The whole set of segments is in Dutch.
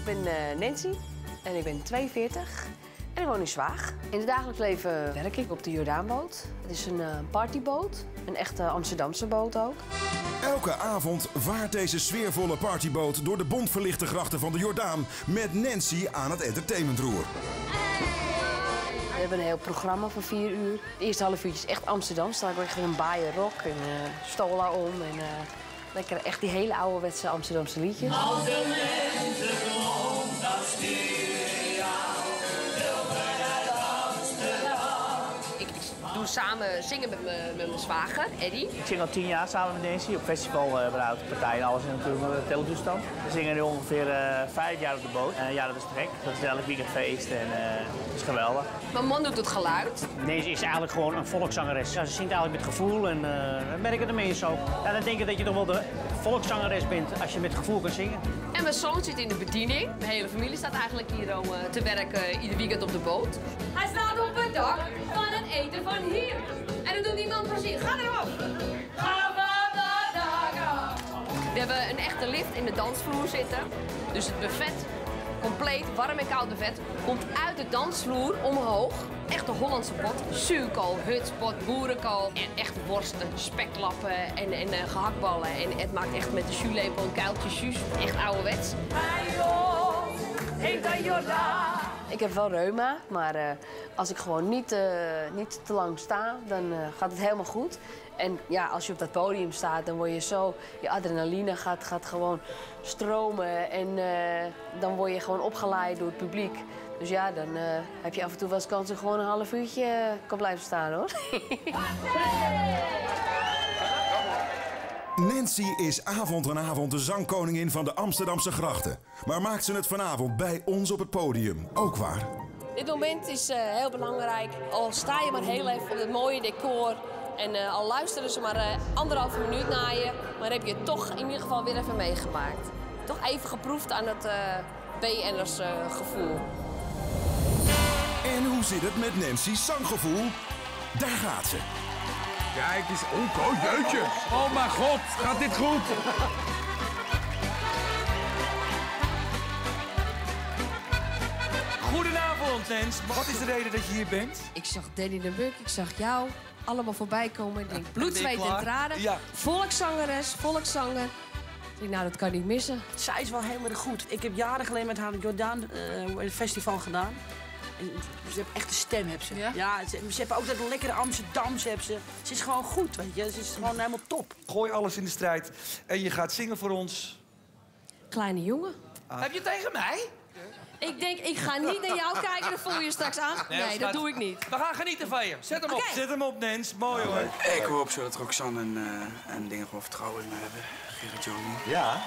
ben Nancy en ik ben 42 en ik woon in Zwaag. In het dagelijks leven werk ik op de Jordaanboot. Het is een partyboot, een echte Amsterdamse boot ook. Elke avond vaart deze sfeervolle partyboot door de bontverlichte grachten van de Jordaan met Nancy aan het entertainmentroer. We hebben een heel programma van 4 uur. De eerste half uurtje is echt Amsterdam. Sta ik echt in een baaien rok en stola om en lekker echt die hele ouderwetse Amsterdamse liedjes. Als de mensen rond dat sturen jou, Ik doe samen zingen met mijn zwager, Eddie. Ik zing al 10 jaar samen met Nancy op festival, partijen en alles en natuurlijk met de teletoestand. We zingen nu ongeveer 5 jaar op de boot. Ja, dat is trek. Dat is elk weekend feest en het is geweldig. Mijn man doet het geluid. Nancy is eigenlijk gewoon een volkszangeres. Ja, ze zingt eigenlijk met gevoel en dat merken de mensen ook. Ja, dan denk ik dat je toch wel de volkszangeres bent als je met gevoel kan zingen. En mijn zoon zit in de bediening. Mijn hele familie staat eigenlijk hier om te werken ieder weekend op de boot. Hij staat op het dak van het eten van hier. En dan doet niemand precies. Ga erop! Ga van het dak af! We hebben een echte lift in de dansvloer zitten. Dus het buffet, compleet warm en koud buffet, komt uit de dansvloer omhoog. Echte Hollandse pot. Zuurkool, hutspot, boerenkool. En echte worsten, speklappen en gehaktballen. En het maakt echt met de jus-lepel een kuiltje jus. Echt ouderwets. Ik heb wel reuma, maar als ik gewoon niet te lang sta, dan gaat het helemaal goed. En ja, als je op dat podium staat, dan word je zo... Je adrenaline gaat gewoon stromen en dan word je gewoon opgeleid door het publiek. Dus ja, dan heb je af en toe wel eens kans dat je gewoon een half uurtje kan blijven staan, hoor. Nancy is avond aan avond de zangkoningin van de Amsterdamse grachten. Maar maakt ze het vanavond bij ons op het podium ook waar? Dit moment is heel belangrijk. Al sta je maar heel even op het mooie decor en al luisteren ze maar 1,5 minuut naar je, maar heb je het toch in ieder geval weer even meegemaakt. Toch even geproefd aan het BN'ers gevoel. En hoe zit het met Nancy's zanggevoel? Daar gaat ze. Kijk eens. Oh, jeetje. Oh mijn god, gaat dit goed? Goedenavond, Nens. Wat is de reden dat je hier bent? Ik zag Danny de Munk, ik zag jou allemaal voorbij komen. Ik denk, bloed, zweet en tranen. Ja. Volkszangeres, volkszanger. Ik denk, nou, dat kan niet missen. Zij is wel helemaal goed. Ik heb jaren geleden met haar het Jordaan festival gedaan. En ze heeft echt een stem, heb ze. Ja, ze hebben ook dat lekkere Amsterdamse, heb ze. Ze is gewoon goed, weet je. Ze is gewoon helemaal top. Gooi alles in de strijd en je gaat zingen voor ons. Kleine jongen. Heb je tegen mij? Ik denk, ik ga niet naar jou kijken, dan voel je je straks aan. Nee, dat doe ik niet. We gaan genieten van je. Zet hem op. Zet hem op, Nens. Mooi hoor. Ik hoop zo dat Roxanne en dingen gewoon vertrouwen in me hebben. Gerrit Joling. Ja.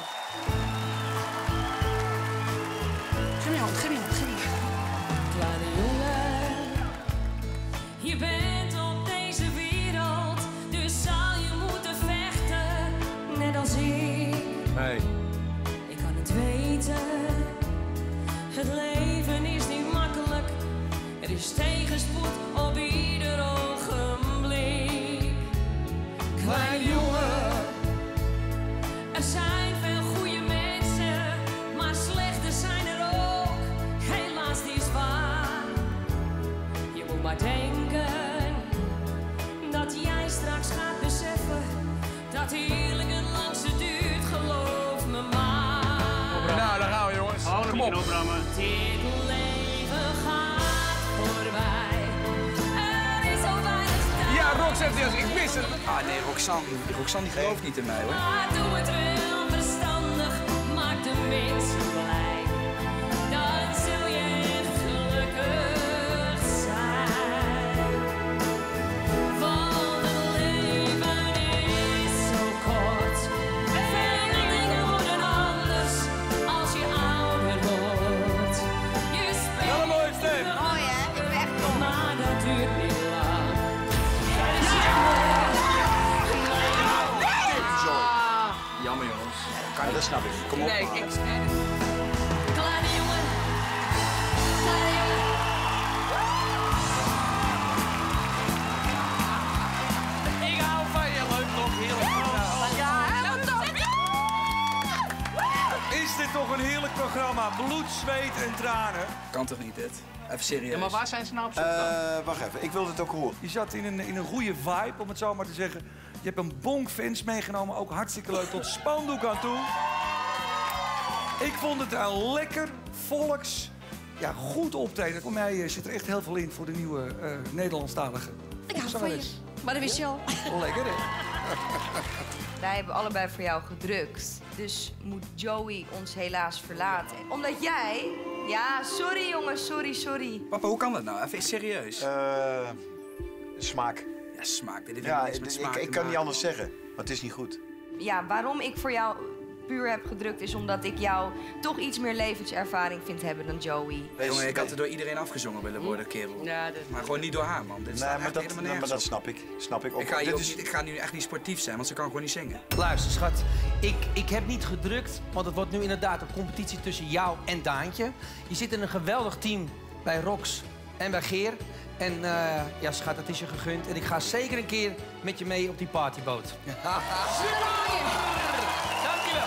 Geef me je hand, geef me je hand, geef me je hand. Kleine jongen, je bent op deze wereld, dus zal je moeten vechten, net als ik. Hey. Ik kan het weten, het leven is niet makkelijk, er is tegenspoed op ieder ogenblik. Kleine jongen, er zijn veel goede mensen, maar slechte zijn er ook. Helaas, die is waar. Je moet maar denken dat jij straks gaat beseffen dat heerlijk het langste duurt, geloof me maar. Nou, daar gaan we, jongens. Kom op. Dit leven gaat voorbij. Er is zo weinig tijd. Ja, Rox zegt eerst, ik mis het. Ah nee, Roxanne die gelooft niet in mij hoor. Maar doe het wel verstandig, maak de mensen blij. Dan zul je echt gelukkig zijn. Want het leven is zo kort. Veel dingen worden anders als je ouder wordt. Je Wel een mooie stem. mooi hè, ik ben echt top. Maar dat duurt niet lang. Jammer jongens. Ja, dat snap ik. Kom op. Nee, maar. ik... Kleine jongen, kleine jongen. Ik hou van je. Leuk toch? Heerlijk. Ja, helemaal top! Is dit toch een heerlijk programma? programma Bloed, Zweet en Tranen. Kan toch niet, dit? Even serieus. Ja, maar waar zijn ze nou op zoek dan? Wacht even, ik wil het ook horen. Je zat in een goede vibe, om het zo maar te zeggen. Je hebt een bonk fans meegenomen, ook hartstikke leuk, tot spandoek aan toe. Ik vond het een lekker, volks, ja, goed optreden. Voor mij zit er echt heel veel in voor de nieuwe Nederlandstalige. Ik hou van je. Maar dat wist je al. Lekker, hè? Wij hebben allebei voor jou gedrukt. Dus moet Joey ons helaas verlaten. Omdat jij... Ja, sorry jongens, sorry. Papa, hoe kan dat nou? Even serieus. Smaak. Ja, smaak. Dit heeft Ja, niks met smaak ik kan niet anders zeggen, maar het is niet goed. Ja, waarom ik voor jou puur heb gedrukt is omdat ik jou toch iets meer levenservaring vind hebben dan Joey. Jongen, ik had er door iedereen afgezongen willen worden, kerel. Ja, Maar gewoon niet door haar, man. Dit staat echt helemaal nergens maar dat op. snap ik. Ik ga nu echt niet sportief zijn, want ze kan gewoon niet zingen. Luister, schat. Ik heb niet gedrukt, want het wordt nu inderdaad een competitie tussen jou en Daantje. Je zit in een geweldig team bij Rox en bij Geer. En ja, schat, dat is je gegund. En ik ga zeker een keer met je mee op die partyboot. Dankjewel.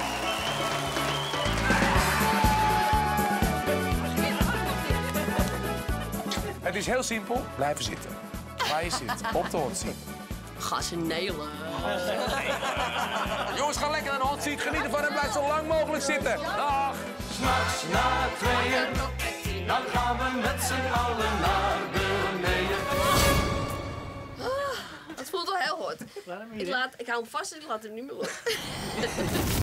Het is heel simpel. Blijven zitten. Waar je zit. Op de hot seat. Ga ze nelen. Jongens, ga lekker naar de hot seat. Geniet ervan en blijf zo lang mogelijk zitten. Dag. S'nachts na 2:00, dan gaan we met z'n allen naar beneden. Het voelt wel heel hard. Ik hou hem vast en ik laat hem niet meer los.